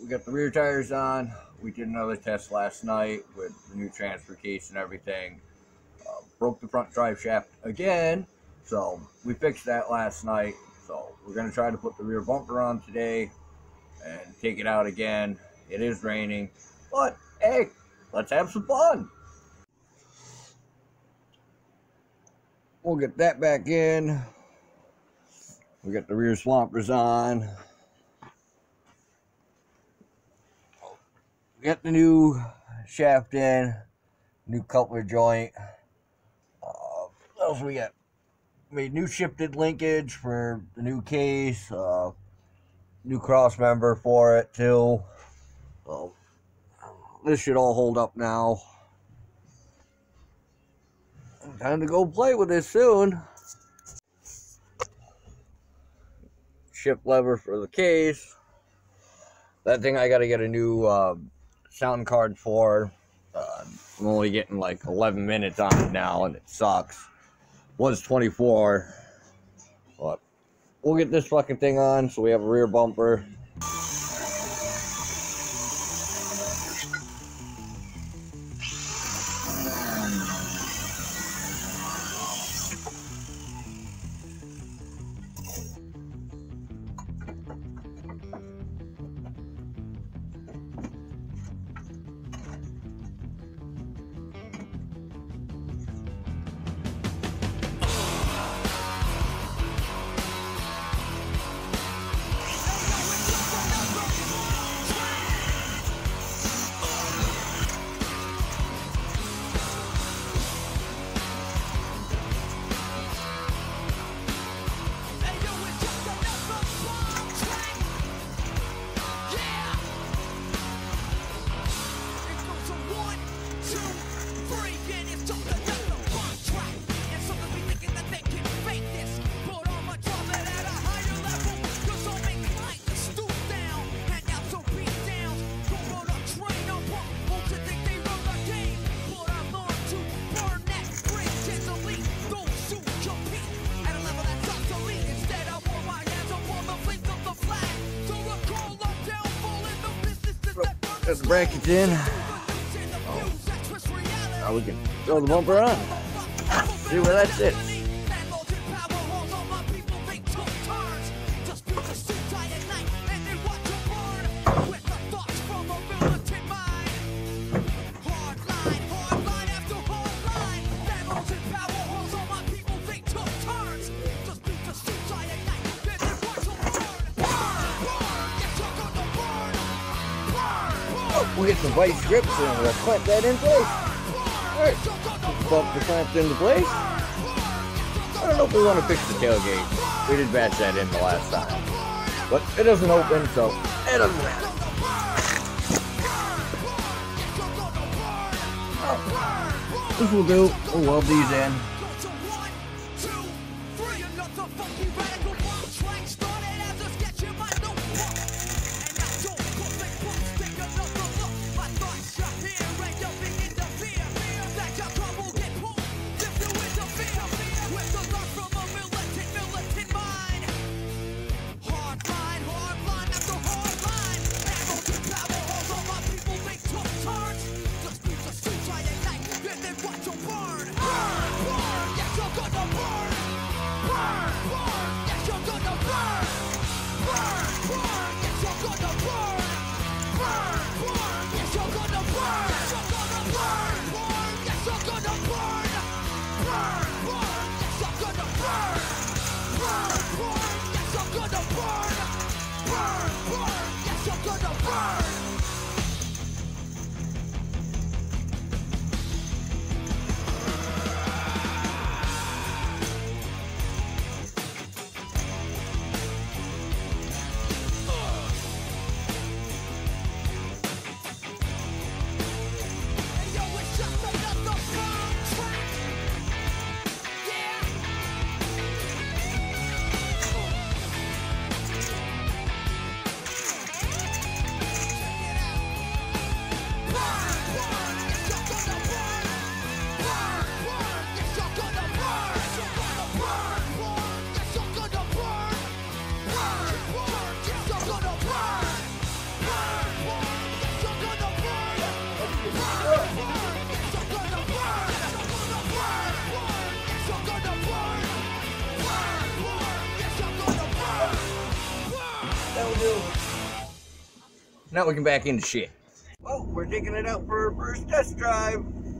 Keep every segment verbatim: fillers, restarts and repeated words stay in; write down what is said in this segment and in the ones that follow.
we got the rear tires on. We did another test last night with the new transfer case and everything. Uh, broke the front drive shaft again, so we fixed that last night. So we're going to try to put the rear bumper on today and take it out again. It is raining, but hey, let's have some fun. We'll get that back in. We got the rear swampers on. We got the new shaft in, new coupler joint. Uh, what else we got? Made new shifted linkage for the new case. Uh, new cross member for it too. So this should all hold up now. Time to go play with this soon. Shift lever for the case. That thing I gotta get a new uh, sound card for. Uh, I'm only getting like eleven minutes on it now, and it sucks. Was twenty-four, but we'll get this fucking thing on so we have a rear bumper. Got the brackets in. Oh. Now we can throw the bumper on. See where that sits. We'll get some vice grips and we'll clamp that in place. Alright, bump the clamps into place. I don't know if we want to fix the tailgate. We did batch that in the last time. But it doesn't open, so it doesn't matter. Oh, this will do. We'll weld these in. now we can back into shit. Well, we're taking it out for our first test drive.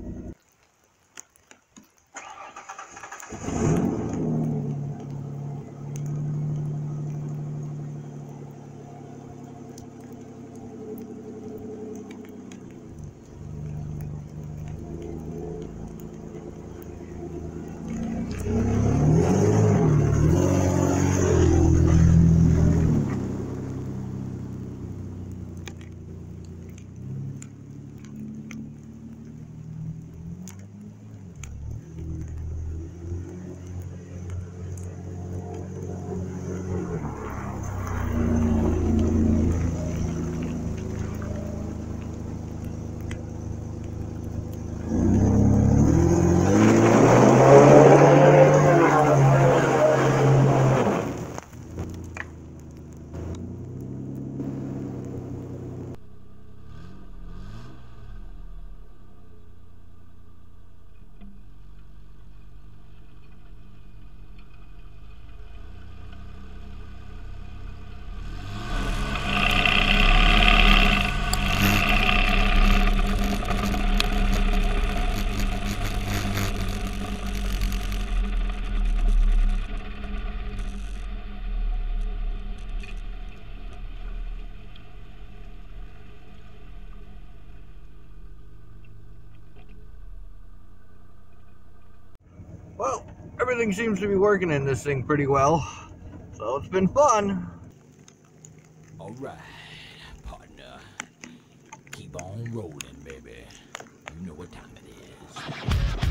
Well, everything seems to be working in this thing pretty well, so it's been fun. All right, partner. Keep on rolling, baby. You know what time it is.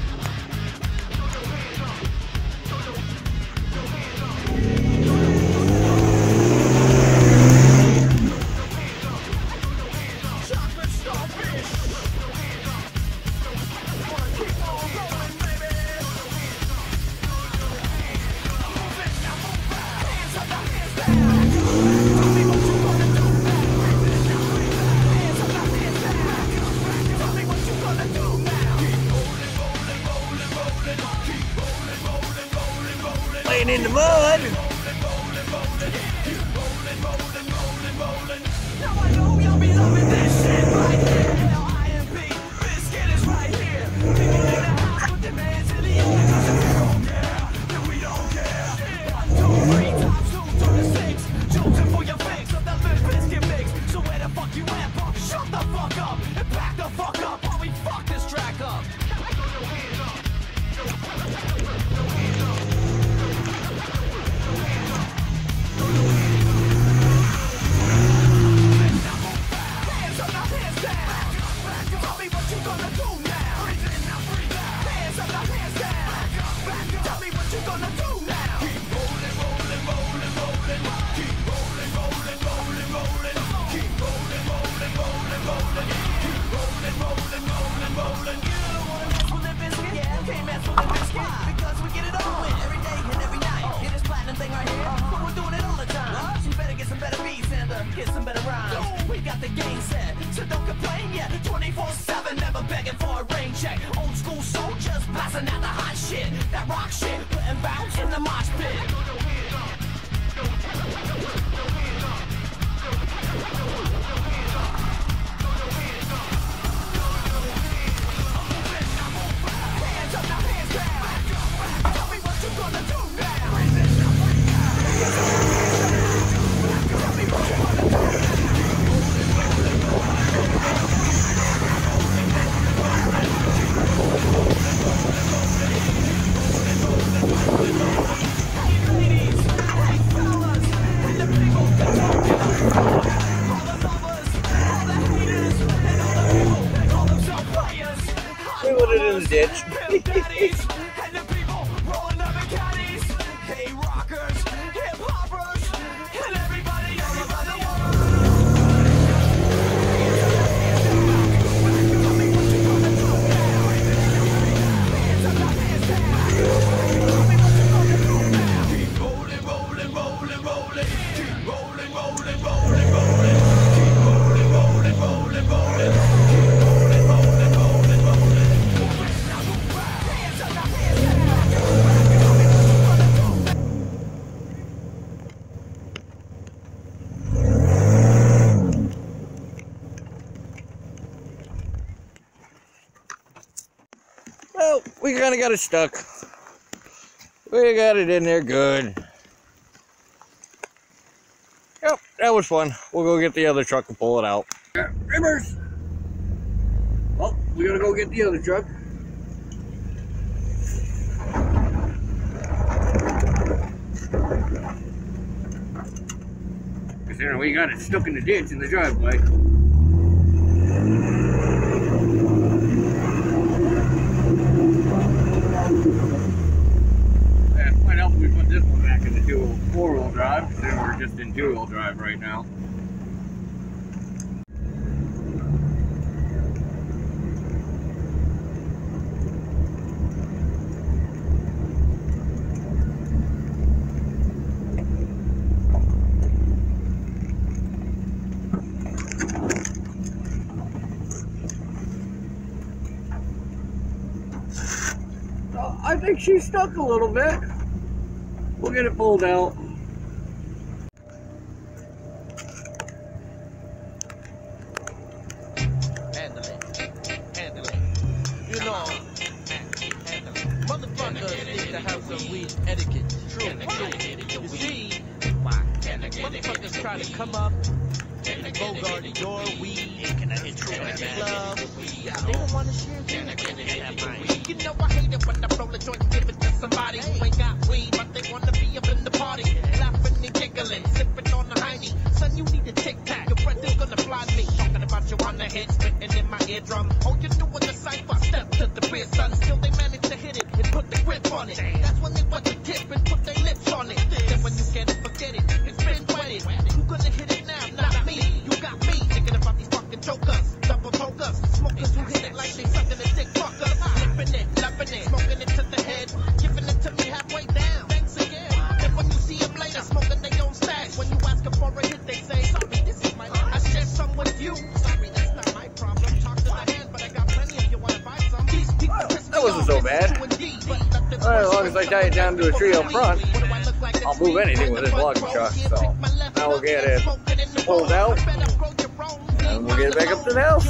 Laying in the mud. Get some better rhymes. We got the game set, so don't complain yet. twenty-four seven, never begging for a rain check. Old school soldiers blasting out the hot shit. That rock shit, putting bounce in the mosh pit. Hands up, now hands down. Tell me what you gonna do now. Tell me what you gonna do now. We put it in the ditch. Yeah. Well, we kind of got it stuck. We got it in there good. Yep, that was fun. We'll go get the other truck and pull it out. Yeah, Rimmers! Well, we gotta go get the other truck. Because, you know, we got it stuck in the ditch in the driveway. Yeah, it might help if we put this one back into two, four-wheel drive, because then we're just in two-wheel drive right now. I think she's stuck a little bit. We'll get it pulled out. Handle it. Handle it. You know, motherfuckers need to have some weed etiquette. True. You see, motherfuckers try to come up and bogart your weed in the club. They don't want to share it. You know I hate it when I roll a joint and give it to somebody who ain't got weed, but they want to be up in the party, laughing and giggling, sipping on the hiney. Son, you need a tic-tac. Your breath is gonna fly me. Talking about you on the head, spitting in my eardrum. All you do is a cipher. Step to the rear, son. Still they manage to hit it and put the grip on it. That's when they want to tip and put their lips on it. Then when you get it, forget it. It's been wetted. Who gonna hit it now? Not me. You got me thinking about these fucking jokers, double tokers, smokers who hit it like they sucking a dick fuckers. Flipping it, loving it, smoking it to the head, giving it to me halfway down. Thanks again. Then when you see them later, smoking their own stash. When you ask them for a hit, they say, sorry, this is my life. I share some with you. Sorry, that's not my problem. Talk to the hand, but I got plenty if you want to buy some. These people Well, that wasn't so bad. Well, as long as I tie it down to a tree up front, I'll move anything with this logging truck. So now we'll get it pulled out, and we'll get it back up to the house.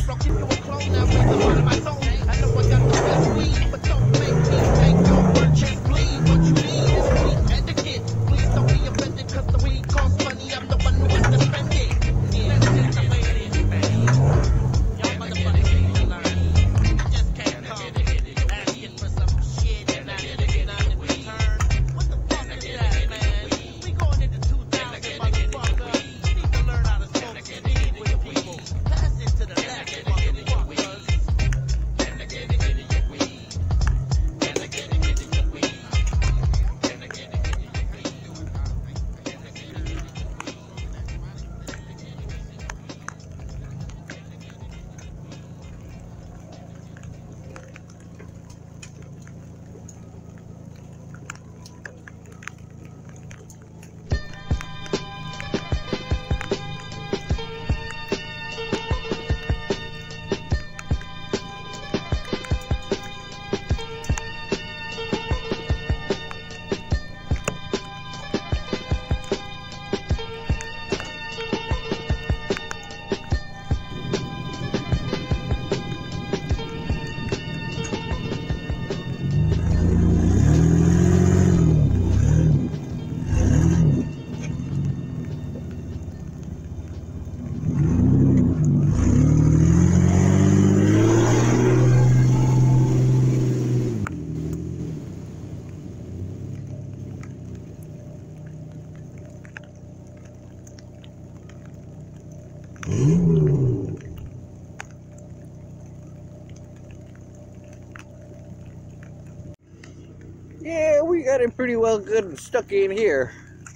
Yeah, we got it pretty well good and stuck in here.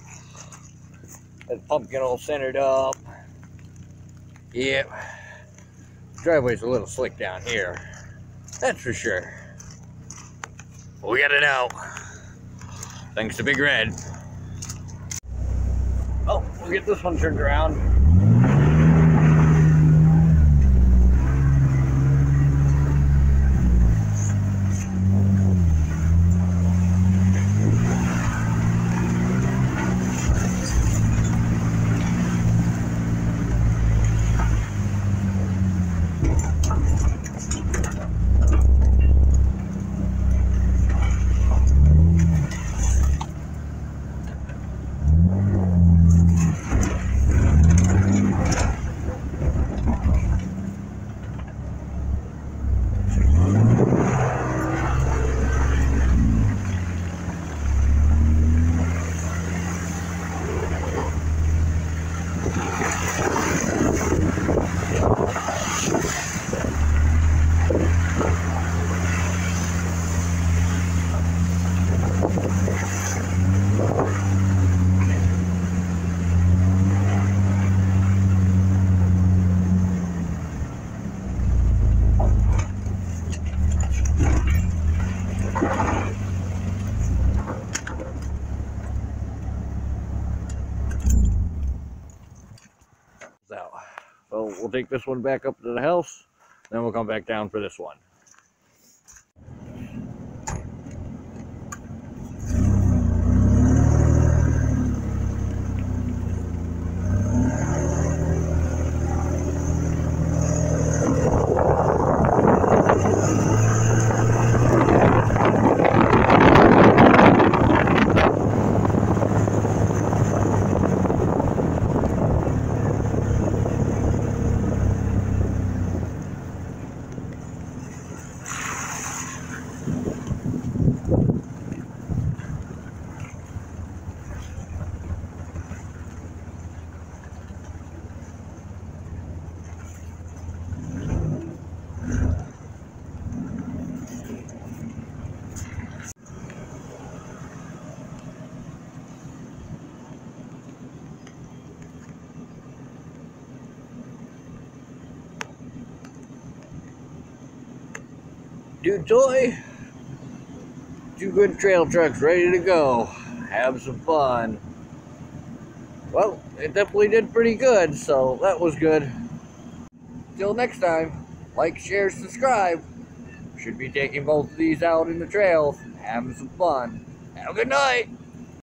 That pumpkin all centered up. Yep. Driveway's a little slick down here. That's for sure. But we got it out. Thanks to Big Red. Oh, we'll get this one turned around. we'll take this one back up to the house, then we'll come back down for this one. Dude toy, two good trail trucks ready to go. Have some fun. Well, it definitely did pretty good, so that was good. Till next time, like, share, subscribe. Should be taking both of these out in the trails, having some fun. Have a good night.